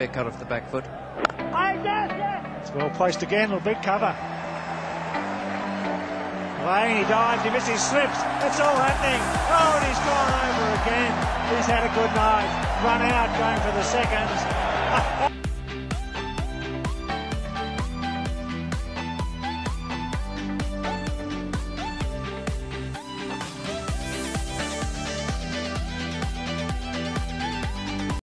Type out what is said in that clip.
cut off the back foot. It's well placed again, a big cover. Lane, he dives, he misses, he slips. It's all happening. Oh, and he's gone over again. He's had a good night. Run out, going for the seconds.